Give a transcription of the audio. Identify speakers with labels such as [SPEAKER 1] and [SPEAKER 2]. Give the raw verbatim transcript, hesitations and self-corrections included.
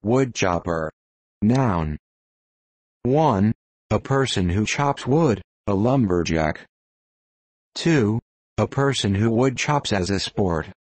[SPEAKER 1] Woodchopper. Noun. one. A person who chops wood, a lumberjack. two. A person who wood chops as a sport.